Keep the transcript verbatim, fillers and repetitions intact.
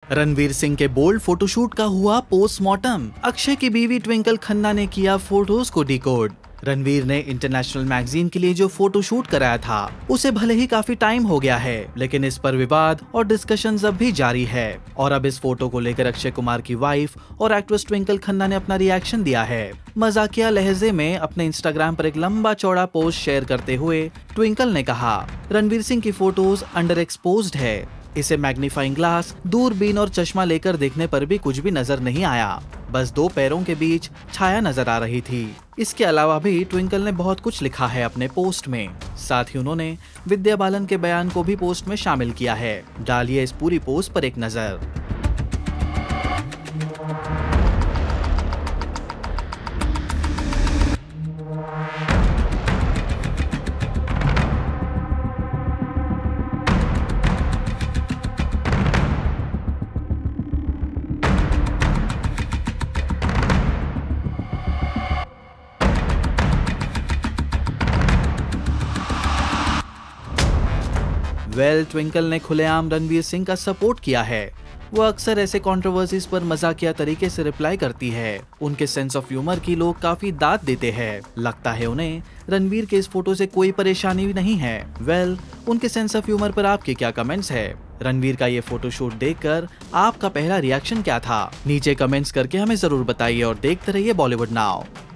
रणवीर सिंह के bold photoshoot का हुआ पोस्टमार्टम। अक्षय की बीवी ट्विंकल खन्ना ने किया फोटोज को डिकोड। रणवीर ने इंटरनेशनल मैगजीन के लिए जो फोटोशूट कराया था उसे भले ही काफी टाइम हो गया है, लेकिन इस पर विवाद और डिस्कशंस अब भी जारी है। और अब इस फोटो को लेकर अक्षय कुमार की वाइफ और एक्ट्रेस ट्विंकल खन्ना ने अपना रिएक्शन दिया है। मजाकिया लहजे में अपने इंस्टाग्राम पर एक लंबा चौड़ा पोस्ट शेयर करते हुए ट्विंकल ने कहा, रणवीर सिंह की फोटोज अंडर एक्सपोज्ड है। इसे मैग्नीफाइंग ग्लास, दूरबीन और चश्मा लेकर देखने पर भी कुछ भी नजर नहीं आया, बस दो पैरों के बीच छाया नजर आ रही थी। इसके अलावा भी ट्विंकल ने बहुत कुछ लिखा है अपने पोस्ट में। साथ ही उन्होंने विद्या बालन के बयान को भी पोस्ट में शामिल किया है। डालिए इस पूरी पोस्ट पर एक नजर। वेल well, ट्विंकल ने खुलेआम रणवीर सिंह का सपोर्ट किया है। वो अक्सर ऐसे कंट्रोवर्सीज पर मजाकिया तरीके से रिप्लाई करती है। उनके सेंस ऑफ ह्यूमर की लोग काफी दाद देते हैं। लगता है उन्हें रणवीर के इस फोटो से कोई परेशानी भी नहीं है। वेल well, उनके सेंस ऑफ ह्यूमर पर आपके क्या कमेंट्स है? रणवीर का ये फोटोशूट देखकर आपका पहला रिएक्शन क्या था? नीचे कमेंट्स करके हमें जरूर बताइए और देखते रहिए बॉलीवुड नाउ।